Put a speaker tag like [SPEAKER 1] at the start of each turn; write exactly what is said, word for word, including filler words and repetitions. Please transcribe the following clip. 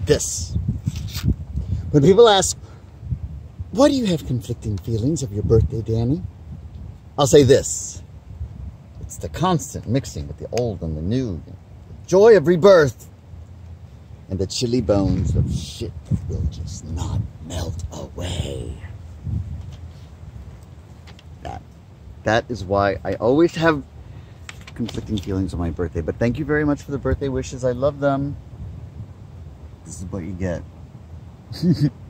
[SPEAKER 1] this. When people ask, why do you have conflicting feelings of your birthday, Danny? I'll say this. It's the constant mixing with the old and the new. The joy of rebirth. And the chilly bones of shit that will just not melt away. That, that is why I always have conflicting feelings on my birthday. But thank you very much for the birthday wishes. I love them. This is what you get.